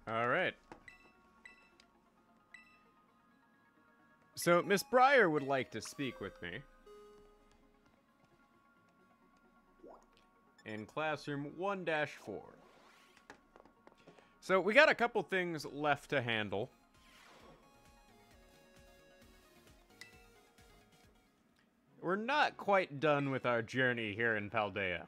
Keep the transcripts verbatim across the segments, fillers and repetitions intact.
All right. So, Miss Breyer would like to speak with me. In classroom one dash four. So, we got a couple things left to handle. We're not quite done with our journey here in Paldea.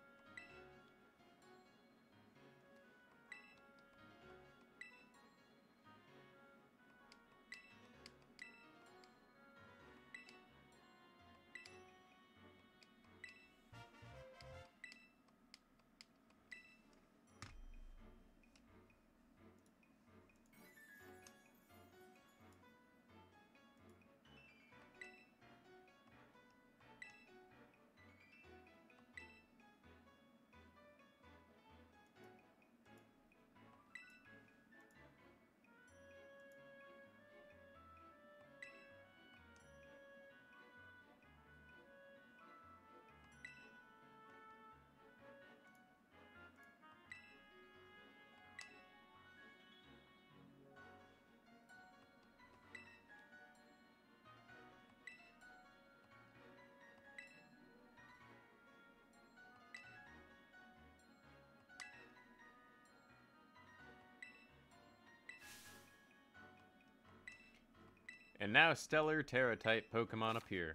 And now Stellar Terra-type Pokemon appear.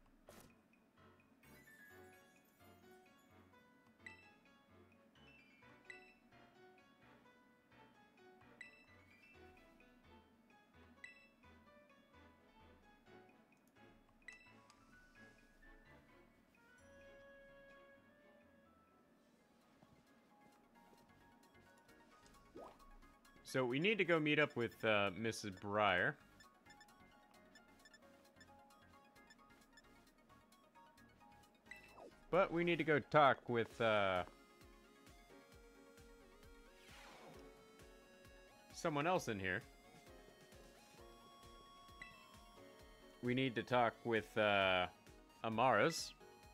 So we need to go meet up with uh, Missus Breyer. But we need to go talk with uh, someone else in here. We need to talk with uh, Amaras.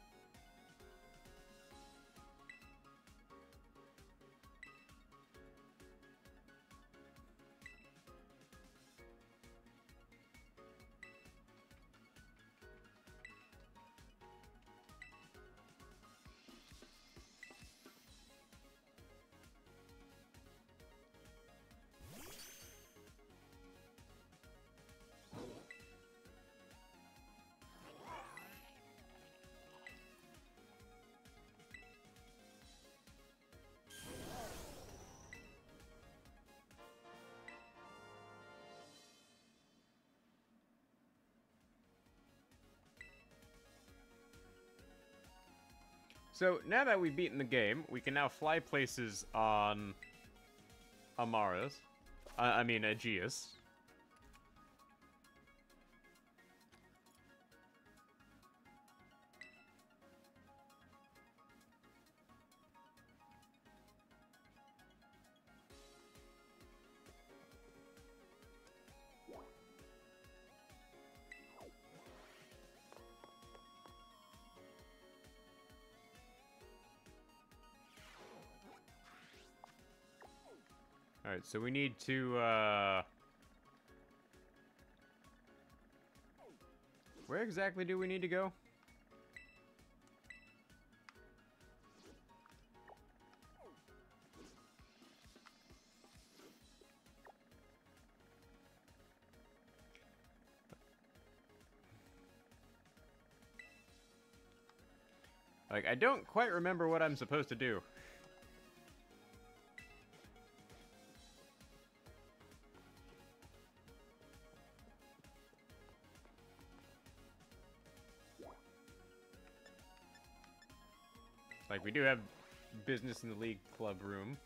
So, now that we've beaten the game, we can now fly places on Amaras. Uh, I mean, Aegeus. Alright, so we need to, uh... where exactly do we need to go? Like, I don't quite remember what I'm supposed to do. Like, we do have business in the League Club room.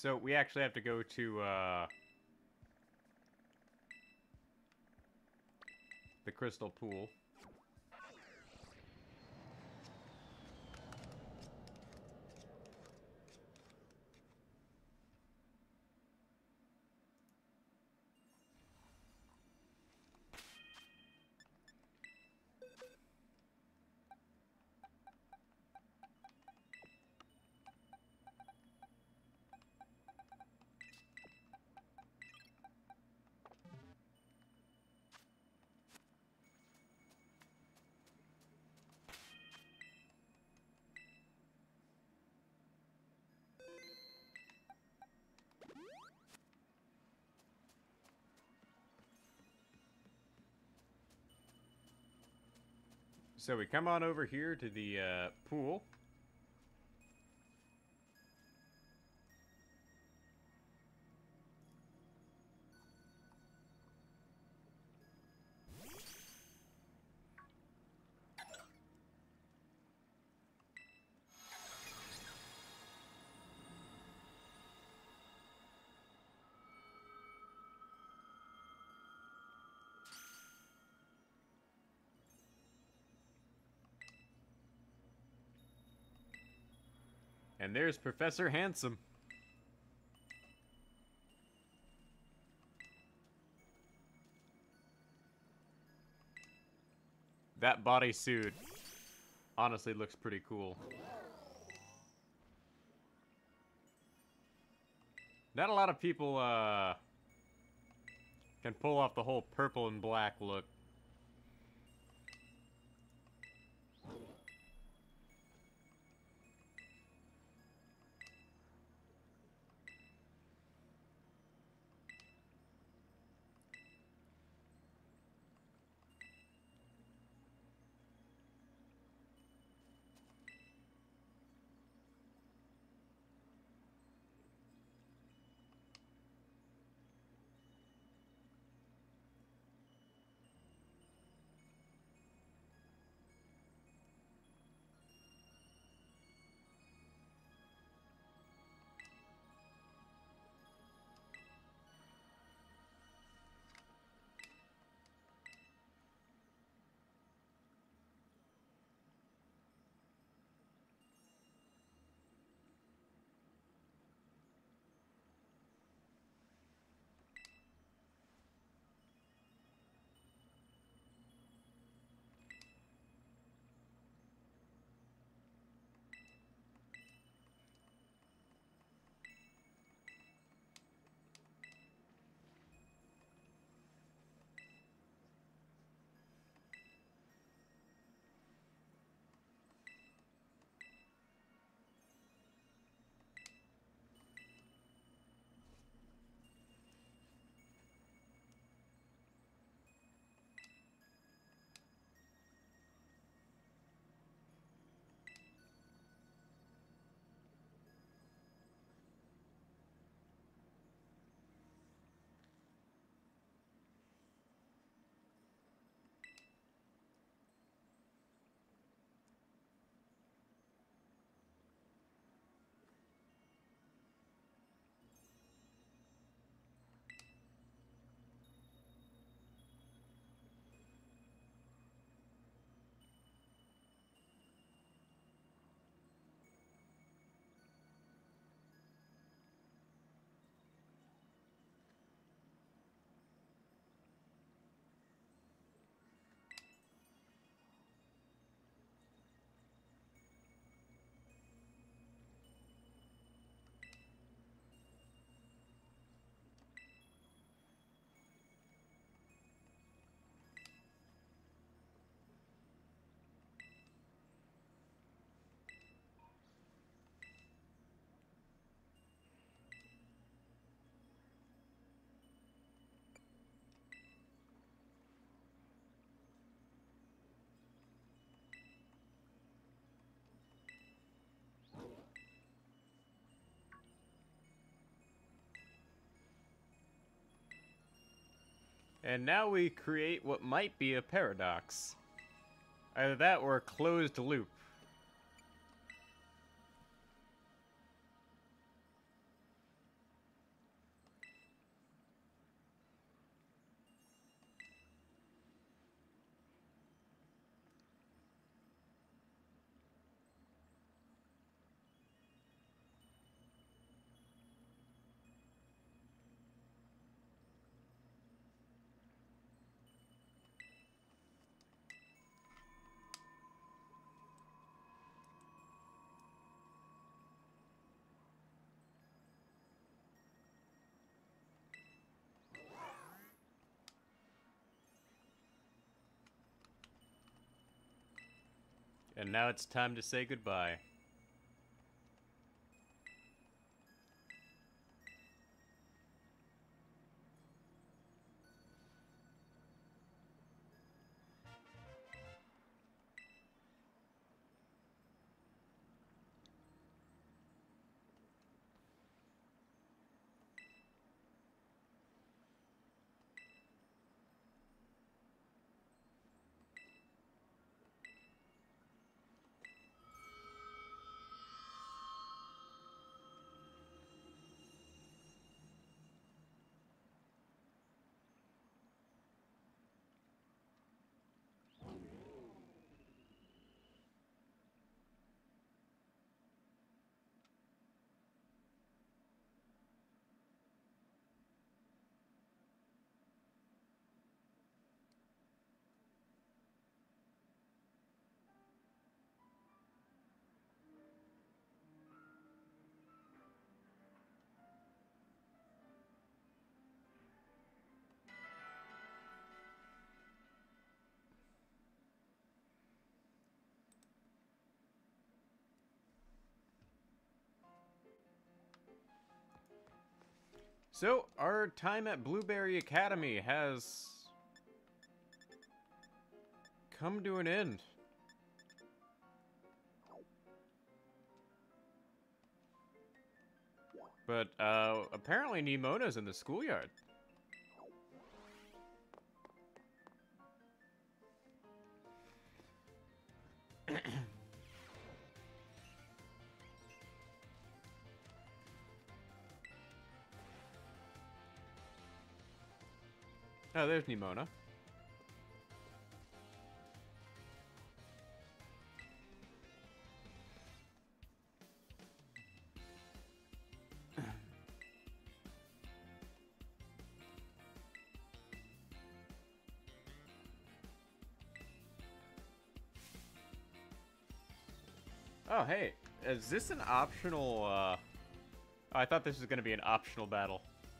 So we actually have to go to uh, the crystal pool. So we come on over here to the uh, pool. And there's Professor Handsome. That bodysuit honestly looks pretty cool. Not a lot of people uh, can pull off the whole purple and black look. And now we create what might be a paradox. Either that or a closed loop. And now it's time to say goodbye. So, our time at Blueberry Academy has come to an end. But, uh, apparently Nemona's in the schoolyard. Oh, there's Nemona. Oh, hey, is this an optional, uh... Oh, I thought this was gonna be an optional battle.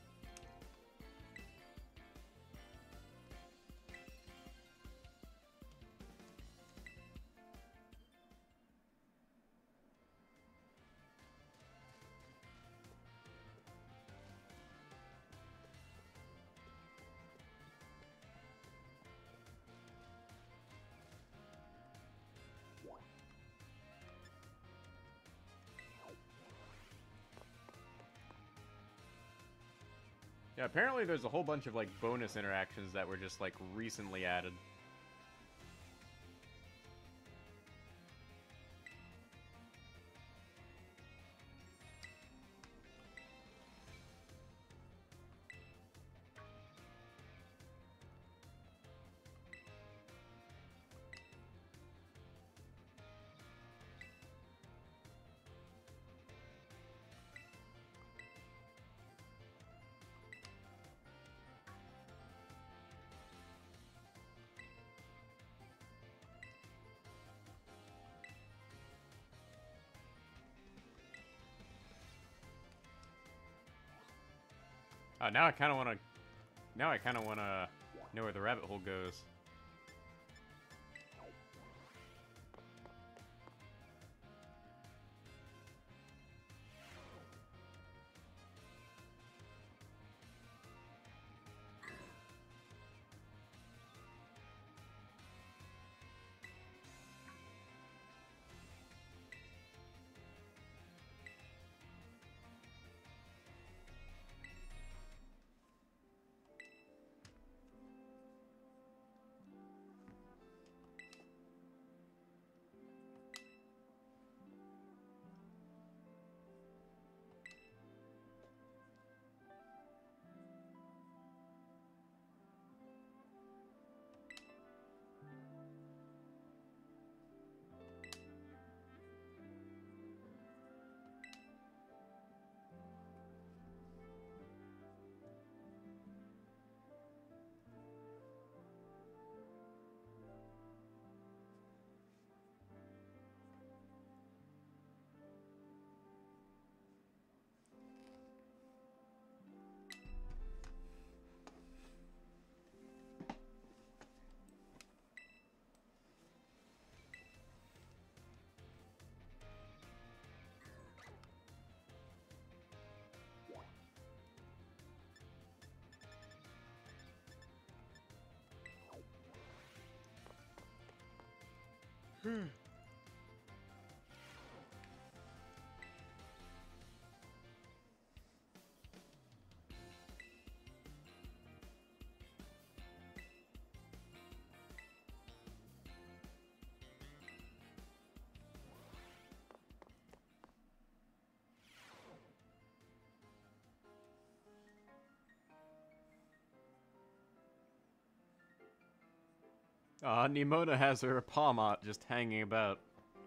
Yeah, apparently there's a whole bunch of, like, bonus interactions that were just, like, recently added. Uh, now I kind of want to... Now I kind of want to know where the rabbit hole goes. Uh, Nimona has her Palmot just hanging about.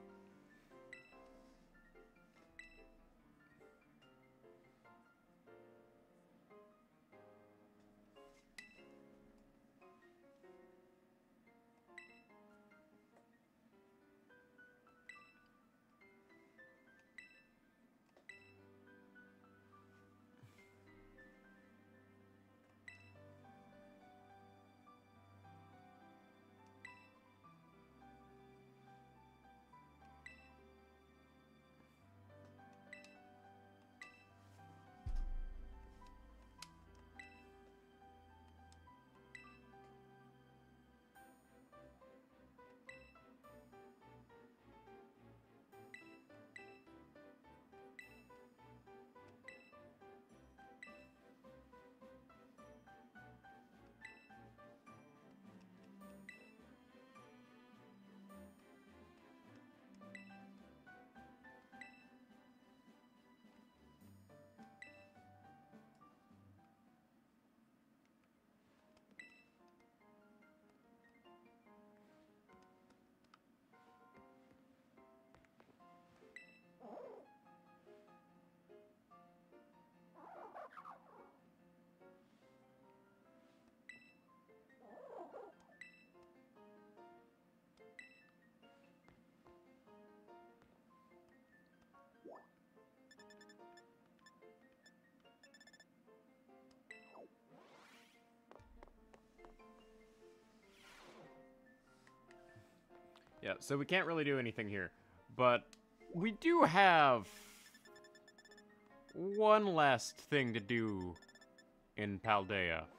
Yeah, so we can't really do anything here. But we do have one last thing to do in Paldea.